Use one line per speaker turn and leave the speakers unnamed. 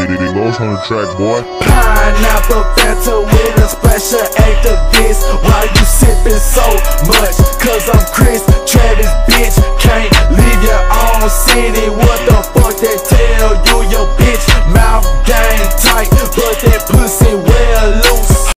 Lost on the track, boy.
Pineapple Fanta with a splash of activist. Why you sippin' so much? Cause I'm Chris Travis, bitch. Can't leave your own city. What the fuck they tell you? Your bitch mouth game tight, but that pussy